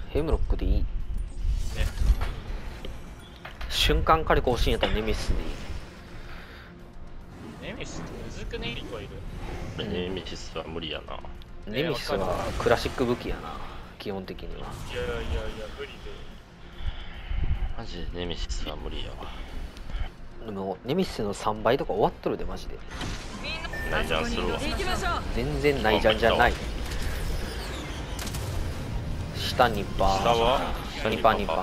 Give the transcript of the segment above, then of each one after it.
ヘムロックでいい。 ね。 瞬間火力欲しいんやったらネメシスでいい。 ネメシスってむずくね、リコイル。 ネメシスは無理やな。 ネメシスはクラシック武器やな、基本的には。 いやいやいや、無理で。 マジでネメシスは無理やわ。 でもネメシスの3倍とか終わっとるでマジで。 ナイジャンするわ。 全然ないじゃんじゃない。下2パー。 下は 2パー2パー。 上の方が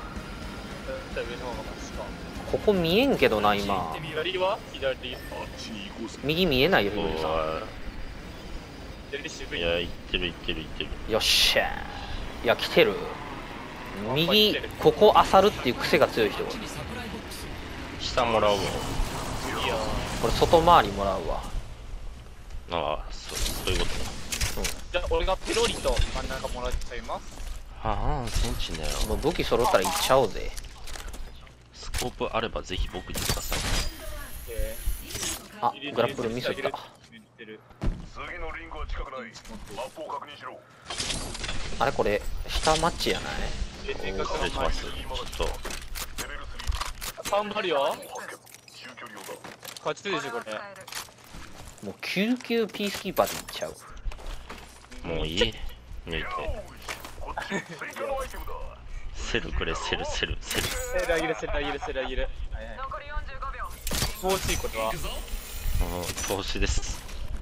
マシか。 ここ見えんけどな今。 左は左。 右見えないよヒグリさん。 左渋い。 いや、行ってる行ってる行ってる。 よっしゃー。いや来てる。右ここ漁るっていう癖が強い人。 下もらうわ。 いやこれ外回りもらうわ。 ああ、そういうことだ。 じゃあ俺がペロリと真ん中もらっちゃいます。 はあ、センチねもう武器揃ったらいっちゃおうぜ。 スコープあればぜひ僕にください。 あ、グラップルミスった。 次のリングは近くない。マップを確認しろ。 あれこれ下マッチやない？ 失礼します。ちょっと。 サンバリは中距離用だ。 勝ちでしょこれ。 もう救急ピースキーパーでいっちゃう。 もういい抜いて。 こっち追加のアイテムだ。 セルくれ、セル。 セルあげるセルあげるセルあげる。 残り45秒。 欲しいことはうん、投資です。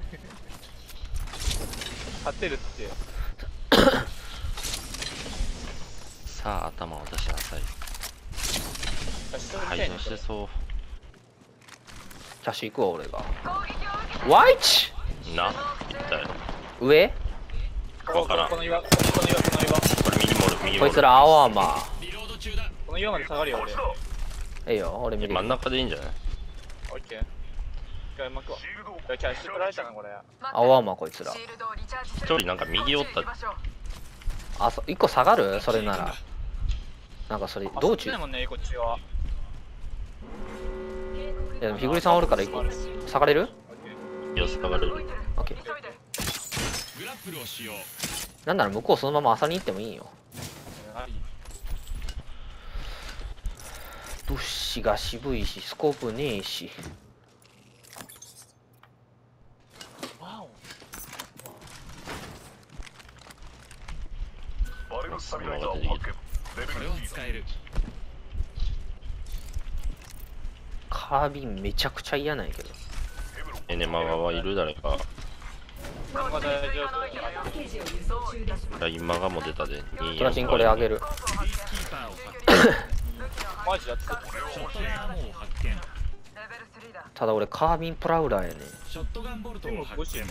勝てるってさあ、頭を出しなさい。排除してそう。 キャッシュ行くわ俺が。ワイチな、一体。 上わからん。 この岩これ右モール、右モール。 こいつら青アーマー。 この岩まで下がるよ俺。 ええよ俺見る。 真ん中でいいんじゃない？ オッケー。一回巻くわ。いやキャッシュ取られたなこれ。 青アーマーこいつら。 一人なんか右おった。 あ、1個下がるそれなら。なんかそれ道中。いでもねこっちは。 やでもひぐりさんおるから1個下がれる？ よし、下がれる。 オッケー。なんなら向こうそのまま朝に行ってもいいよ。物資が渋いしスコープねえし。 バレルスタビライザーを発見。レベル2だ。 カービンめちゃくちゃ嫌なんやけど。 エネマガはいる誰か。 なんか大丈夫。 ラインマガも出たで。 トラチンこれあげる。 マジやってた。 ただ俺カービンプラウラーやね。 でも欲しいのよ。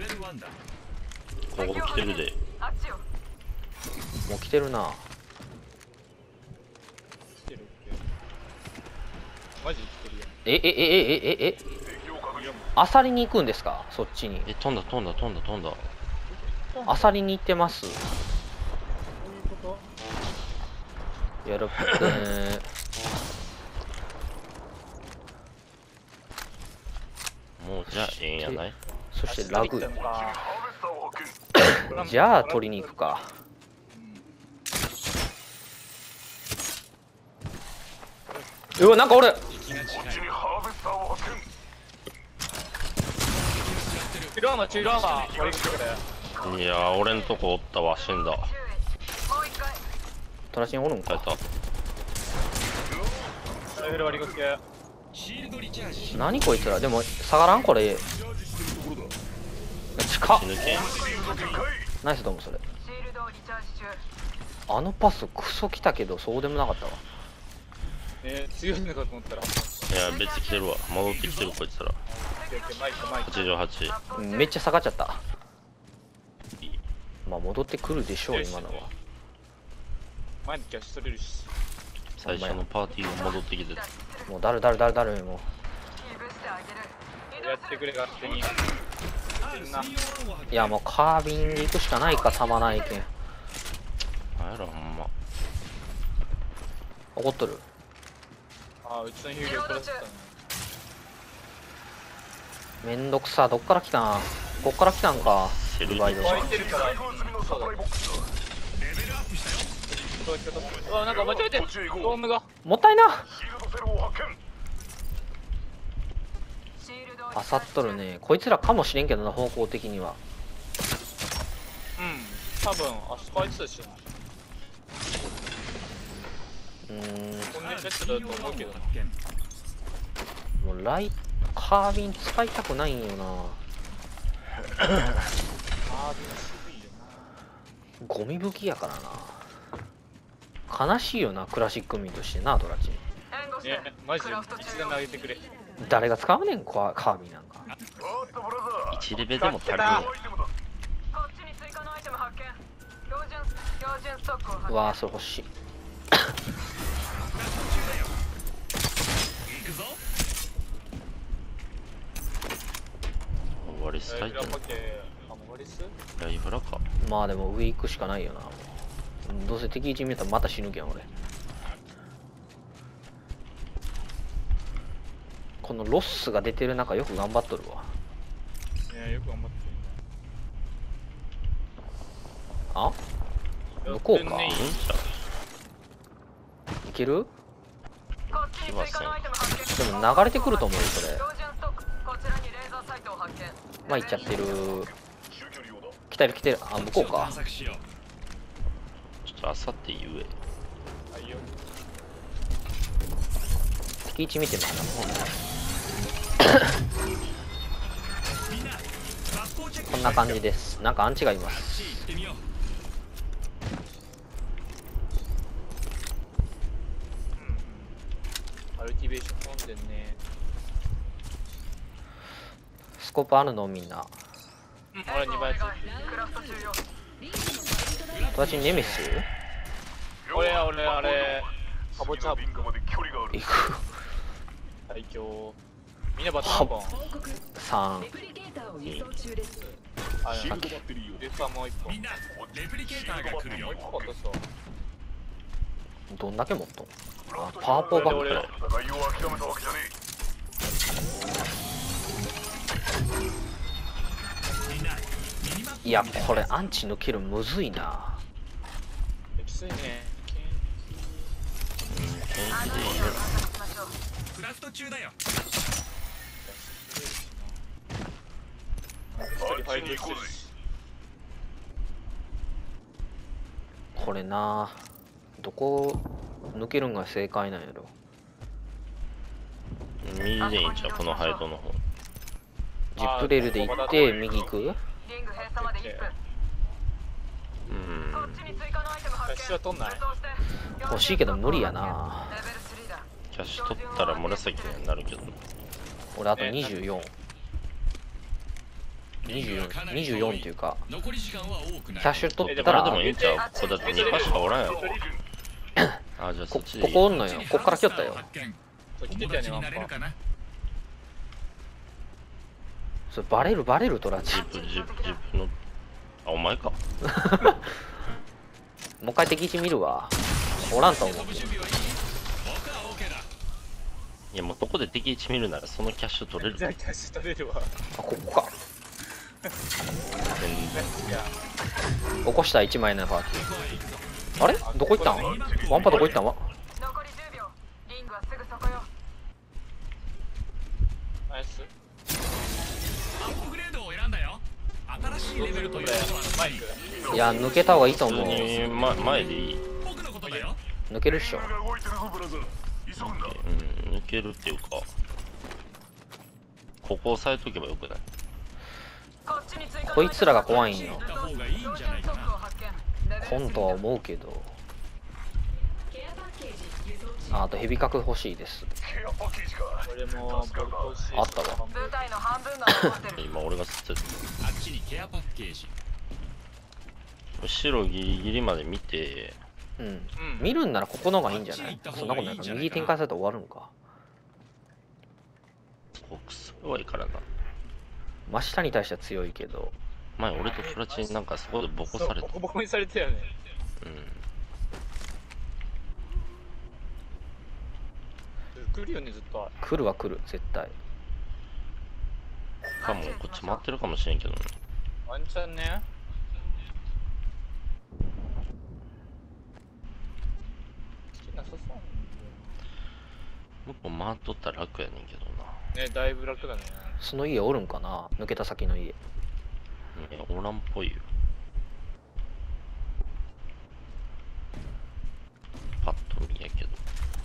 ここ来てるで。 もう来てるな。 来てるっけ。マジ来てるよ。 えアサリに行くんですかそっちに。 え、飛んだ。 アサリに行ってます。 どういうことやるもうじゃあええんやない？ そしてラグ。 ハーベスターを発見。 じゃあ取りに行くか。うわなんか俺。 こっちにハーベスターを発見。 チルアーマー割り込んでくれ。 いやー、俺んとこおったわ、死んだ。 トラチンおるん耐えか。 ライフル割り込け。 何こいつら。でも下がらんこれ。近っ死。ぬけん。 ナイスどうもそれ。あのパスクソ来たけどそうでもなかったわ。 強いのかと思ったら。 いや、別来てるわ。戻ってきてるこいつら。 マイク。 88。 めっちゃ下がっちゃった。まあ戻ってくるでしょう今のは。 前にキャッシュ取れるし。 最初のパーティーが戻ってきてた。 もう誰もやってくれ勝手に。みんな。 いやもうカービンに行くしかないかたまないけん。 なんやろほんま。 怒っとる。 ああうちのヒューリオプラスだね。 めんどくさ。どっから来たん。こっから来たんか。 セルリバイド。 湧いてるから。 開封済みのサプライボックスだ。 うわ、なんか間違えてドームが。 もったいな。 シールドセルを発見。 あさっとるね。こいつらかもしれんけどな、方向的には。 多分あそこあいつでしょ。こんなやつだと思うけどな。 もうカービン使いたくないんよな。 あー、でも渋いよゴミ武器やからな。悲しいよな、クラシック民としてな、ドラチン。 な。ね、マジで一段投げてくれ。 誰が使うねん、カービンなんか。 おっとブラザー。 1レベルでも足りるアやん。 イテムだ。 うわー、それ欲しい。 終わりスタイトラパケ、あ、もう終わりっす？ ライフラか。 まあでも上行くしかないよな。どうせ敵1見たらまた死ぬけん俺。このロスが出てる中よく頑張っとるわ。 ね、よく頑張ってあ、向こうか。 やってんねいいんちゃいける？ う？来ません。 でも流れてくると思うよそれ。まあ行っちゃってる。 中距離用だ。 来てる来てる。あ、向こうか。 ちょっとあさって言え。 あ、いいよ。 敵1見てます。こんな感じです。なんかアンチがいます。 アルティベーション飛んでんね。 スコープあるのみんな。 俺2倍やつ。 私ネメシス俺あれ、かぼちゃリングまで距離がある。 行く。 最強。みんなバッターボン。 3。 あ、 シールドバッテリーを。 レフはもう1個。 みんなレプリケーターが来るよもう1個落とそう。 どんだけ持っとん？あ、パワーポーバック。 俺戦いを諦めたわけじゃねみんなミニマップいやこれアンチ抜けるむずいな。 きついね。 うん、元気でいいよ。 クラフト中だよ一人ファイトしてるし。 これな、どこ抜けるんが正解なんやろ。 右でいいんちゃう、このハイドの方。 ジップレールで行って右行く。 うん。 キャッシュは取んない。 欲しいけど無理やな。 キャッシュ取ったら紫になるけど。 俺あと24。24っていうか、 残り時間は多くないキャッシュ取ったらこれでもいいんちゃう。ここだって2箇所しかおらんやろ。あ、じゃあそっちでいい。 ここおんのよ。こっから来よったよ。 そう来て友達たよね、ワンパン。 になれるかなそれバレるトラチ。 ジップの。あ、お前か。 もう一回敵地見るわ。おらんと思う。 準備はいい僕は OK だいや、もうどこで敵位置見るならそのキャッシュ取れる。 じゃあキャッシュ取れるわ。 あ、ここか。 全然。 いや、 起こした1枚のパーティー。あれどこ行ったん？ワンパどこ行ったんわ。 ナイス。 アップグレードを選んだよ新しいレベルということはマイク。 いや、抜けた方がいいと思う。 普通に、前でいい。 僕のことだよ抜けるっしょ。 が動いてるぞブラザー。急ぐんだ。 うん、抜けるっていうか。ここ押さえとけばよくない？ こいつらが怖いんよ。 行った方がいいんじゃないかな本とは思うけど。あとヘビ角欲しいです。 ケアパッケージか。 俺もボルトしあったわ。 今俺が吸ってる。 あっちにケアパッケージ後ろギリギリまで見て、 うん。見るんならここの方がいいんじゃない？ あっちに行ったそんなことないか。 方がいいんじゃないかな右展開されたら終わるんか。 こくそ弱いからな。 真下に対しては強いけど。 前俺とプラチンなんかそこでボコされた。 ボコボコにされたよね。 うん。 来るよね、ずっと。 来るは来る、絶対。 かもこっち回ってるかもしれんけどね。 ワンチャンね。 回っとったら楽やねんけどな。 ね、だいぶ楽だね。 その家おるんかな、抜けた先の家。 いやおらんっぽいよ。パッと見やけど。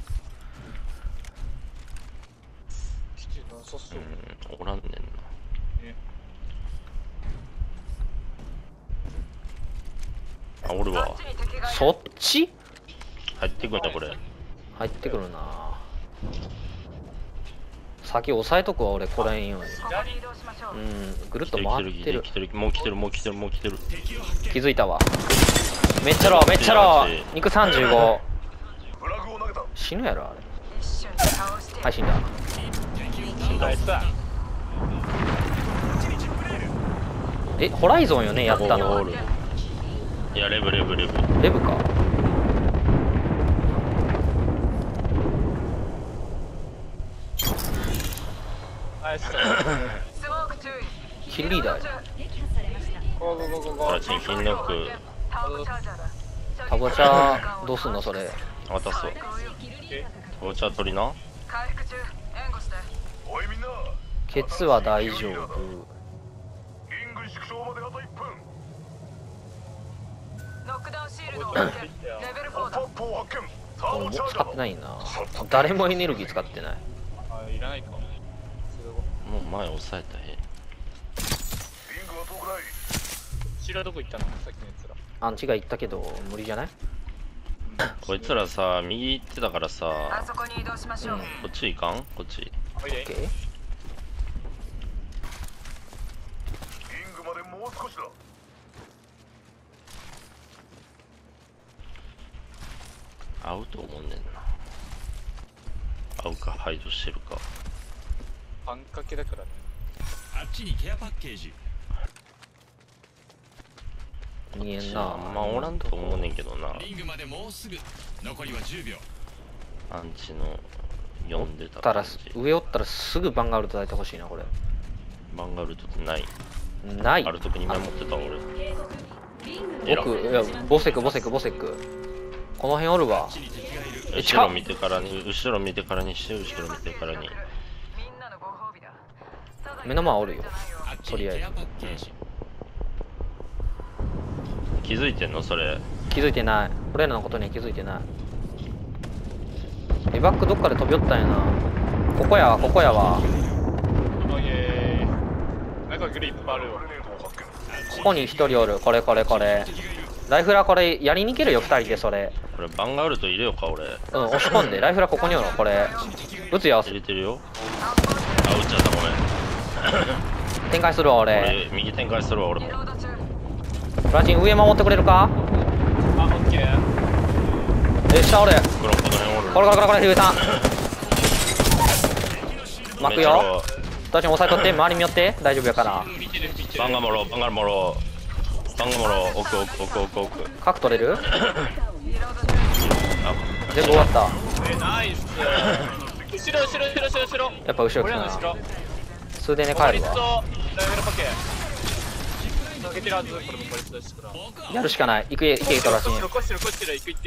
来てなさそう。 おらんねんな。 ね、 あ、おるわ。 そっち入ってくんだこれ。 入ってくるな。先押さえとくわ俺、これんように。うん、ぐるっと回ってる。 来てる。もう来てる。 気づいたわ。めっちゃロー、めっちゃロー。肉35。 フラグを投げた。 死ぬやろあれ。はい、死んだ。 死んだ。 え、ホライゾンよね、やったの。 いや、レブ。 レブか。 ナイス。 キルリーダーや。 ゴーゴーゴーゴーゴー。 ほら、チンキンノック。 タボチャどうすんのそれ。 渡すわ。お茶取りな。 おいみんな、 ケツは大丈夫。 リング縮小まであと1分。 ゴーポップを発見。ターもうボチャージャー。 使ってないな。誰もエネルギー使ってない。 あ、いらないか。 もう前押さえたへ。 リングは遠くない。 後ろどこ行ったの、さっきのやつら。 アンチが言ったけど無理じゃない？ こいつらさ、右行ってたからさ、 あそこに移動しましょう。 こっち行かん？こっち。 おいで。 オッケー。 リングまでもう少しだ。 合うと思うねんな。合うか排除してるか。 パンかけだからね。 あっちにケアパッケージ。 見えんな。 あんまおらんと思うねんけどな。 リングまでもうすぐ。残りは10秒。 アンチの読んでたたら感じ。 上おったらすぐバンガール叩いてほしいなこれ。 バンガルトってない。 ない。 ある時にメモってた俺。えら。 僕いやボセク。この辺おるわ。え後ろ見てからにして、後ろ見てからに。 目の前おるよ。 あっちにケアパッケージ。 気づいてんのそれ。 気づいてない。俺らのことには気づいてない。エバックどっかで飛び寄ったんやな。ここやわ。 おいえー。なんかグリップあるわ。 グレネードを発見。 ここに一人おる。これ。ライフラこれやりに行けるよ2人でそれ。 これバンガルト入れようか俺。 押し込んで。ライフラここにおるこれ。撃つよ。 入れてるよ。あ、撃っちゃったごめん。 展開するわ俺。 俺右展開するわ俺も。 フラチン上守ってくれるか？ あ、オッケー。 下おる。 この辺おる。 これヒューさん。巻くよ。フラチン押さえとって周り見よって大丈夫やから。 バンガモロ。奥。 角取れる？ あ、 全部終わった。 ナイス。後ろ。 やっぱ後ろ来たな。 俺らの後ろ。 数でね帰るわ。 ライブルパケ。かけてるはず。これもこれですから。 やるしかない。行けトラチン。 こっち行ってる。 え？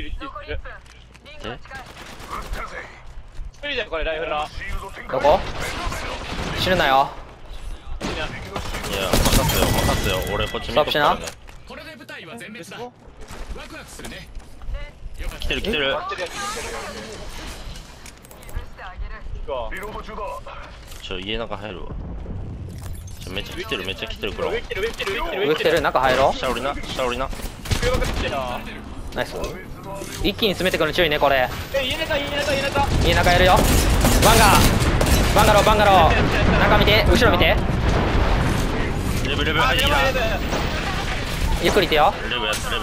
一人だよこれライフラ。 どこ？死ぬなよ。 いや、任せよ。俺こっち見とくからね。 これで舞台は全滅だ。ワクワクするね。 来てる。 リロード中だ。 家の中入るわ。めっちゃ来てる黒。 上来てる。 上来てる。中入ろう。 下降りな。 上まくってるな。 ナイス。一気に詰めてくる注意ねこれ。 家中。 家中やるよ。バンガロー。中見て。後ろ見て。 レブ入ってきた。 ゆっくりいてよ。 レブやった。 ス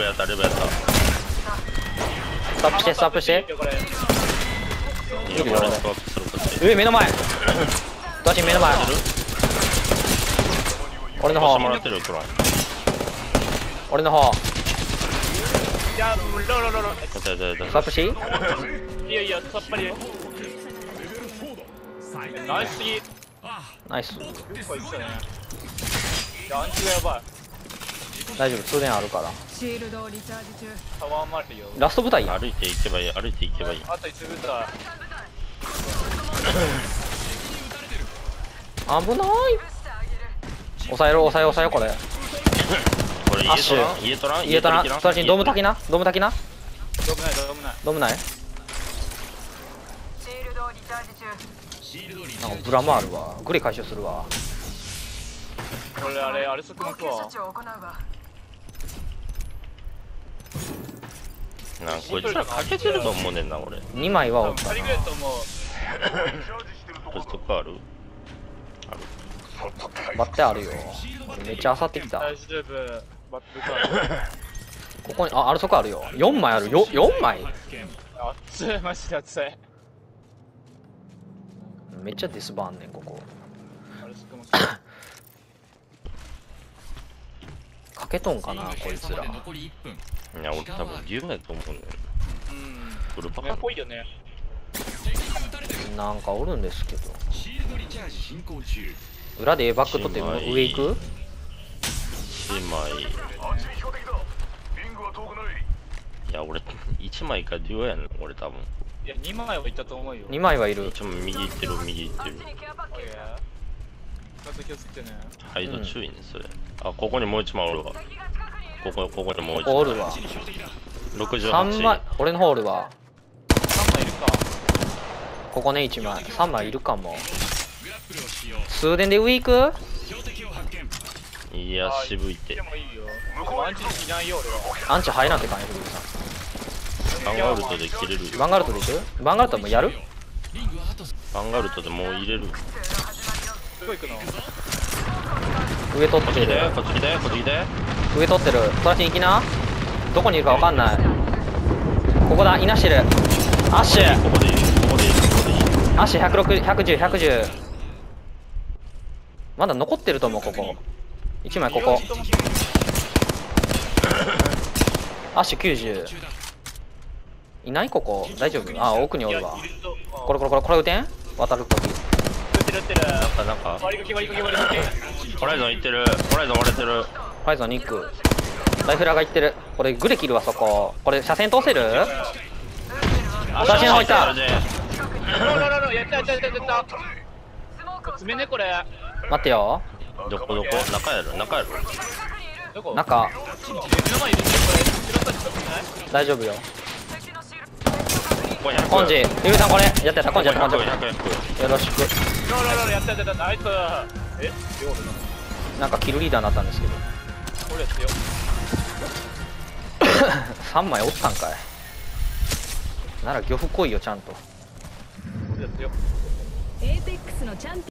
トップして。 いいよ、俺ストップするこっち。 上目の前。トラチン目の前。俺の方。 もらってる黒。 俺の方。 いや、ロー。 ストップし。 いや、さっぱり。ナイスすぎ。 ナイス。 こいつね。いや、アンチがやばい。 大丈夫。通電あるから。 シールドをリチャージ中。 タワーもあるよ。 ラスト舞台や。 歩いていけばいい。 あと1分だ。 危ない。抑えろ抑えろ抑えろこれ。 これアッシュ家取らん家となそっちにドーム滝なドーム滝などうもないどうもない。 ドームない。 シールドリチャージ中。 シールドリなんかブラもあるわ。グレ回収するわ。 これあれすくま応くわ。 急処置を行うわ。 なんかこいつらかけてると思うねんな俺。 2枚は多分おったな 2人ぐらいと思う。 ポストカールバッテあるよ。めっちゃ漁ってきた。 大丈夫。バットか。 ここにあるそこあるよ。4枚あるよ。4枚熱いマジで熱い。 めっちゃデスバーンねんここ。 あれすくまく。 かけとんかなこいつら。 残り1分。 いや俺多分竜やと思うねん。フルパねカっぽいよね。 なんかおるんですけど。 シールドリチャージ進行中。 裏で A バック取って上行く。 1枚。 あっちに標的だ。リングは遠くない。 いや俺1枚かデュオやねん俺多分。 いや2枚はいったと思うよ。 2枚はいる。 ちょっと右行ってる右行ってる。 ケアパッケージ。 まず気をつけてね。 ハイド注意ねそれ。あここにもう1枚おるわ。ここにもう1枚。 おるわ。 68。 3枚俺の方おるわ。 3枚いるか。 ここね1枚3枚いるかも。 グラップルを使用。 数電で上行く。 標的を発見。 いや渋いってで。もいいよ。でもアンチいないよ俺は。 アンチ入らんって感じ。 バンガルトで切れるよ。 バンガルトでいく。バンガルトもうやる。 リングはあとバンガルトでもう入れる。 どこ行くの？ 上取ってる。 こっち来てこっち来てこっち来て。 上取ってる。そらしに行きな。どこにいるかわかんない。ここだいなしてる。アッシュここでいいここでいいここでいい。 アッシュ160、110、110。まだ残ってると思う、ここ。1枚ここ。アッシュ90。いないここ。大丈夫。あ、奥におるわ。これ撃てん渡るとき。 撃ってる。 なんか割りかけ。 ホライゾン行ってる。ホライゾン割れてる。 ファイゾンに行く。ライフラーが行ってる。これグレ切るわ、そこ。これ車線通せる。私の方行った。 ロやった。爪ねこれ。 待ってよ。 どこ中やろ中やろ。 どこ？ 中。 目の前いるねこれ。後ろ立ちとくない？ 大丈夫よ。 これ100 コンジ。ゆうさんこれ。やってた。コンジやった。コンジ。 100 よろしく。 ロやった。あいつ。え？両俺な。 なんかキルリーダーになったんですけど。 俺やってよ。 3枚おったんかい。なら漁夫来いよちゃんと。 俺やってよ。 エーペックスのチャンピオン